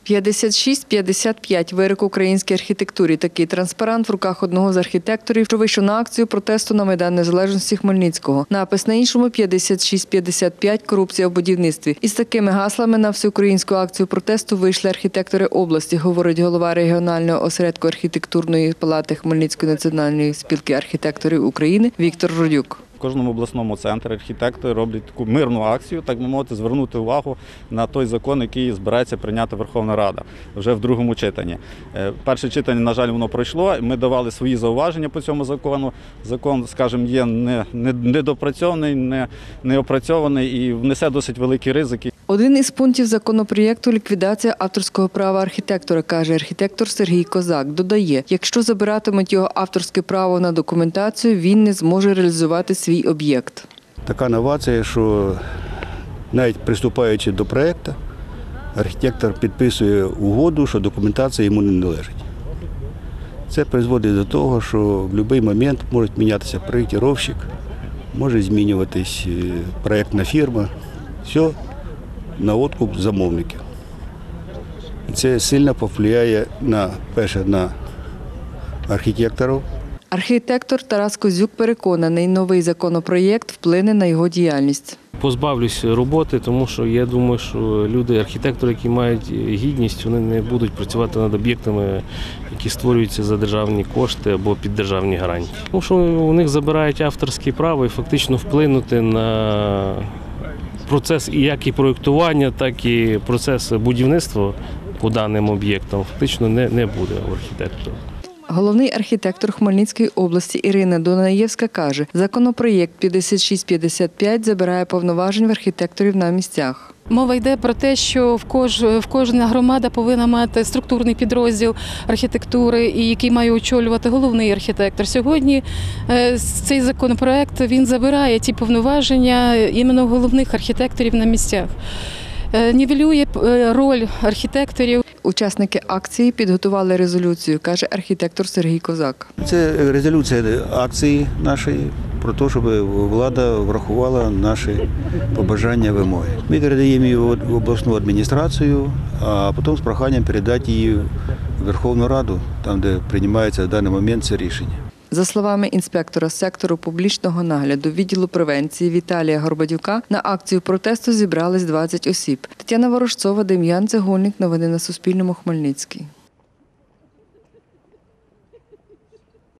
56-55 – вирок українській архітектурі. Такий транспарант в руках одного з архітекторів, що вийшов на акцію протесту на Майдан Незалежності Хмельницького. Напис на іншому – 56-55 – корупція в будівництві. Із такими гаслами на всеукраїнську акцію протесту вийшли архітектори області, говорить голова регіонального осередку архітектурної палати Хмельницької національної спілки архітекторів України Віктор Родюк. В кожному обласному центрі архітектори роблять таку мирну акцію, так би мовити, звернути увагу на той закон, який збирається прийняти Верховна Рада вже в другому читанні. Перше читання, на жаль, воно пройшло. Ми давали свої зауваження по цьому закону. Закон, скажімо, є недопрацьований, неопрацьований і внесе досить великі ризики. Один із пунктів законопроєкту – ліквідація авторського права архітектора, каже архітектор Сергій Козак. Додає, якщо забиратимуть його авторське право на документацію, він не зможе реалізувати свій об'єкт. Така новація, що навіть приступаючи до проєкту, архітектор підписує угоду, що документація йому не належить. Це призводить до того, що в будь-який момент може мінятися проєктировщик, може змінюватись проєктна фірма. Все на откуп замовників. І це сильно повпливає на архітекторів. Архітектор Тарас Козюк переконаний, новий законопроєкт вплине на його діяльність. Позбавлюсь роботи, тому що я думаю, що люди, архітектори, які мають гідність, вони не будуть працювати над об'єктами, які створюються за державні кошти або під державні гарантії. Тому що у них забирають авторське право і фактично вплинути на процес як і проєктування, так і процес будівництва по даним об'єктам фактично не буде у архітектора. Головний архітектор Хмельницької області Ірина Дунаєвська каже, законопроєкт 5655 забирає повноважень в архітекторів на місцях. Мова йде про те, що кожна громада повинна мати структурний підрозділ архітектури, який має очолювати головний архітектор. Сьогодні цей законопроект він забирає ті повноваження іменно головних архітекторів на місцях. Нівелює роль архітекторів. Учасники акції підготували резолюцію, каже архітектор Сергій Козак. Це резолюція акції нашої про те, щоб влада врахувала наші побажання, вимоги. Ми передаємо її в обласну адміністрацію, а потім з проханням передати її в Верховну Раду, там, де приймається в даний момент це рішення. За словами інспектора сектору публічного нагляду відділу превенції Віталія Горбатюка, на акцію протесту зібрались 20 осіб. Тетяна Ворожцова, Дем'ян Цегольник. Новини на Суспільному. Хмельницький.